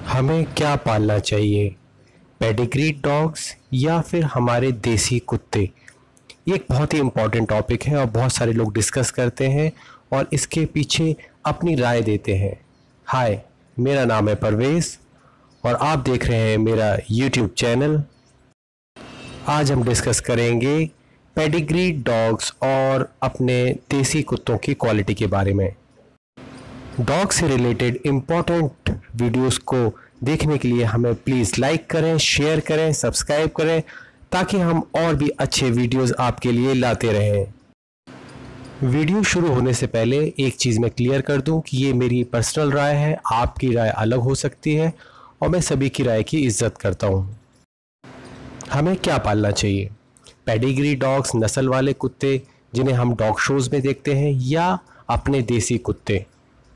हमें क्या पालना चाहिए, पेडिग्री डॉग्स या फिर हमारे देसी कुत्ते? ये एक बहुत ही इम्पॉर्टेंट टॉपिक है और बहुत सारे लोग डिस्कस करते हैं और इसके पीछे अपनी राय देते हैं। हाय, मेरा नाम है परवेज़ और आप देख रहे हैं मेरा यूट्यूब चैनल। आज हम डिस्कस करेंगे पेडिग्री डॉग्स और अपने देसी कुत्तों की क्वालिटी के बारे में। डॉग से रिलेटेड इम्पॉर्टेंट वीडियोस को देखने के लिए हमें प्लीज़ लाइक करें, शेयर करें, सब्सक्राइब करें ताकि हम और भी अच्छे वीडियोस आपके लिए लाते रहें। वीडियो शुरू होने से पहले एक चीज़ मैं क्लियर कर दूं कि ये मेरी पर्सनल राय है, आपकी राय अलग हो सकती है और मैं सभी की राय की इज्जत करता हूं। हमें क्या पालना चाहिए, पेडिग्री डॉग्स, नस्ल वाले कुत्ते जिन्हें हम डॉग शोज़ में देखते हैं, या अपने देसी कुत्ते?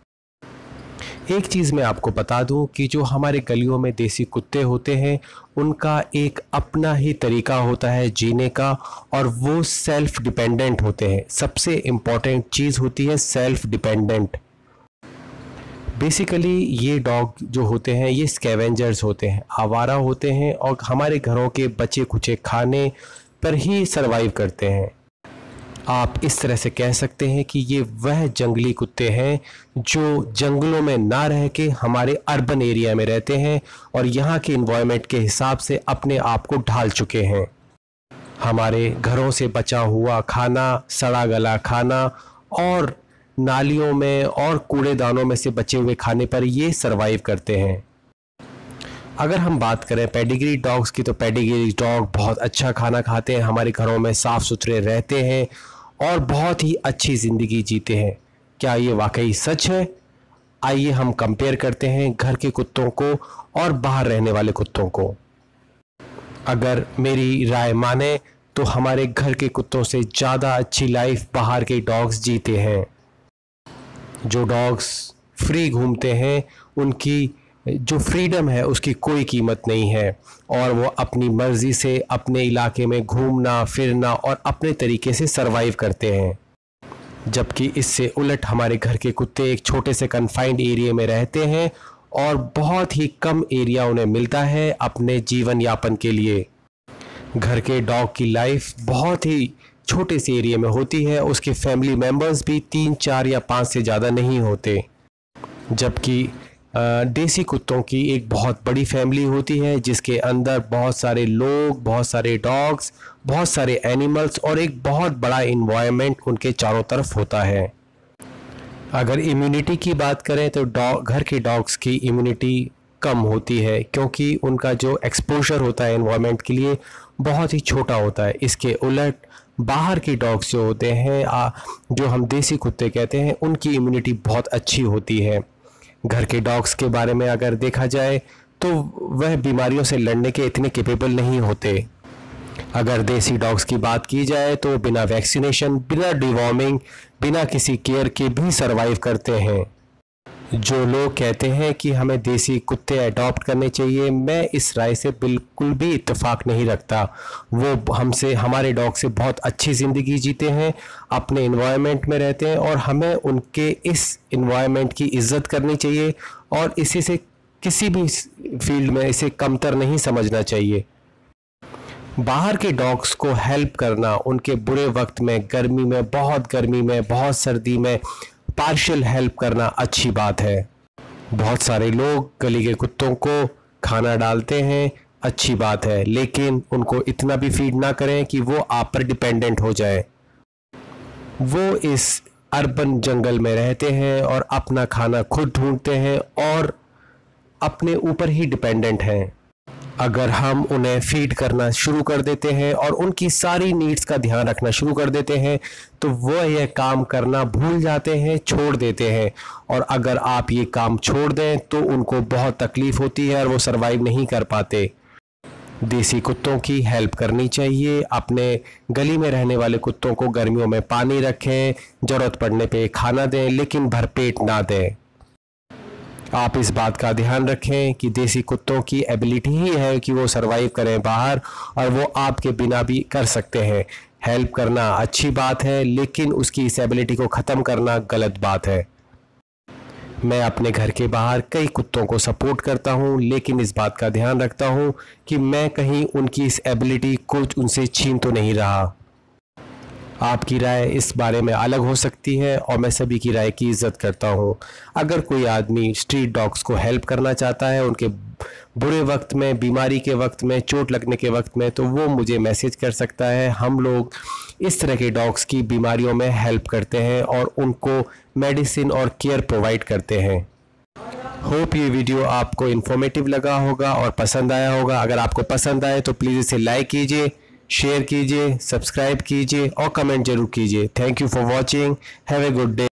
एक चीज़ मैं आपको बता दूं कि जो हमारे गलियों में देसी कुत्ते होते हैं उनका एक अपना ही तरीका होता है जीने का और वो सेल्फ डिपेंडेंट होते हैं। सबसे इम्पॉर्टेंट चीज़ होती है सेल्फ डिपेंडेंट। बेसिकली ये डॉग जो होते हैं ये स्कैवेंजर्स होते हैं, आवारा होते हैं और हमारे घरों के बचे खुचे खाने पर ही सरवाइव करते हैं। आप इस तरह से कह सकते हैं कि ये वह जंगली कुत्ते हैं जो जंगलों में ना रह के हमारे अर्बन एरिया में रहते हैं और यहाँ के इन्वायरमेंट के हिसाब से अपने आप को ढाल चुके हैं। हमारे घरों से बचा हुआ खाना, सड़ा गला खाना और नालियों में और कूड़ेदानों में से बचे हुए खाने पर ये सरवाइव करते हैं। अगर हम बात करें पेडिग्री डॉग्स की तो पेडिग्री डॉग बहुत अच्छा खाना खाते हैं, हमारे घरों में साफ़ सुथरे रहते हैं और बहुत ही अच्छी ज़िंदगी जीते हैं। क्या ये वाकई सच है? आइए हम कंपेयर करते हैं घर के कुत्तों को और बाहर रहने वाले कुत्तों को। अगर मेरी राय माने तो हमारे घर के कुत्तों से ज़्यादा अच्छी लाइफ बाहर के डॉग्स जीते हैं। जो डॉग्स फ्री घूमते हैं उनकी जो फ्रीडम है उसकी कोई कीमत नहीं है और वो अपनी मर्ज़ी से अपने इलाके में घूमना फिरना और अपने तरीके से सरवाइव करते हैं। जबकि इससे उलट हमारे घर के कुत्ते एक छोटे से कन्फाइंड एरिया में रहते हैं और बहुत ही कम एरिया उन्हें मिलता है अपने जीवन यापन के लिए। घर के डॉग की लाइफ बहुत ही छोटे से एरिया में होती है, उसके फैमिली मेम्बर्स भी 3, 4 या 5 से ज़्यादा नहीं होते। जबकि देसी कुत्तों की एक बहुत बड़ी फैमिली होती है जिसके अंदर बहुत सारे लोग, बहुत सारे डॉग्स, बहुत सारे एनिमल्स और एक बहुत बड़ा इन्वायरमेंट उनके चारों तरफ होता है। अगर इम्यूनिटी की बात करें तो घर के डॉग्स की इम्यूनिटी कम होती है क्योंकि उनका जो एक्सपोजर होता है इन्वायरमेंट के लिए बहुत ही छोटा होता है। इसके उलट बाहर के डॉग्स जो होते हैं, जो हम देसी कुत्ते कहते हैं, उनकी इम्यूनिटी बहुत अच्छी होती है। घर के डॉग्स के बारे में अगर देखा जाए तो वह बीमारियों से लड़ने के इतने कैपेबल नहीं होते। अगर देसी डॉग्स की बात की जाए तो बिना वैक्सीनेशन, बिना डिवॉर्मिंग, बिना किसी केयर के भी सरवाइव करते हैं। जो लोग कहते हैं कि हमें देसी कुत्ते अडॉप्ट करने चाहिए, मैं इस राय से बिल्कुल भी इत्तेफाक नहीं रखता। वो हमसे, हमारे डॉग से बहुत अच्छी ज़िंदगी जीते हैं, अपने इन्वायरमेंट में रहते हैं और हमें उनके इस इन्वायरमेंट की इज़्ज़त करनी चाहिए और इसी से किसी भी फील्ड में इसे कमतर नहीं समझना चाहिए। बाहर के डॉग्स को हेल्प करना, उनके बुरे वक्त में, गर्मी में, बहुत सर्दी में पार्शियल हेल्प करना अच्छी बात है। बहुत सारे लोग गली के कुत्तों को खाना डालते हैं, अच्छी बात है, लेकिन उनको इतना भी फीड ना करें कि वो आप पर डिपेंडेंट हो जाए। वो इस अर्बन जंगल में रहते हैं और अपना खाना खुद ढूंढते हैं और अपने ऊपर ही डिपेंडेंट हैं। अगर हम उन्हें फीड करना शुरू कर देते हैं और उनकी सारी नीड्स का ध्यान रखना शुरू कर देते हैं तो वह यह काम करना भूल जाते हैं, छोड़ देते हैं। और अगर आप ये काम छोड़ दें तो उनको बहुत तकलीफ़ होती है और वो सरवाइव नहीं कर पाते। देसी कुत्तों की हेल्प करनी चाहिए। अपने गली में रहने वाले कुत्तों को गर्मियों में पानी रखें, ज़रूरत पड़ने पे खाना दें, लेकिन भरपेट ना दें। आप इस बात का ध्यान रखें कि देसी कुत्तों की एबिलिटी ही है कि वो सरवाइव करें बाहर और वो आपके बिना भी कर सकते हैं। हेल्प करना अच्छी बात है लेकिन उसकी इस एबिलिटी को ख़त्म करना गलत बात है। मैं अपने घर के बाहर कई कुत्तों को सपोर्ट करता हूं, लेकिन इस बात का ध्यान रखता हूं कि मैं कहीं उनकी इस एबिलिटी को उनसे छीन तो नहीं रहा। आपकी राय इस बारे में अलग हो सकती है और मैं सभी की राय की इज़्ज़त करता हूं। अगर कोई आदमी स्ट्रीट डॉग्स को हेल्प करना चाहता है उनके बुरे वक्त में, बीमारी के वक्त में, चोट लगने के वक्त में, तो वो मुझे मैसेज कर सकता है। हम लोग इस तरह के डॉग्स की बीमारियों में हेल्प करते हैं और उनको मेडिसिन और केयर प्रोवाइड करते हैं। होप ये वीडियो आपको इन्फॉर्मेटिव लगा होगा और पसंद आया होगा। अगर आपको पसंद आए तो प्लीज़ इसे लाइक कीजिए, शेयर कीजिए, सब्सक्राइब कीजिए और कमेंट जरूर कीजिए। Thank you for watching. Have a good day.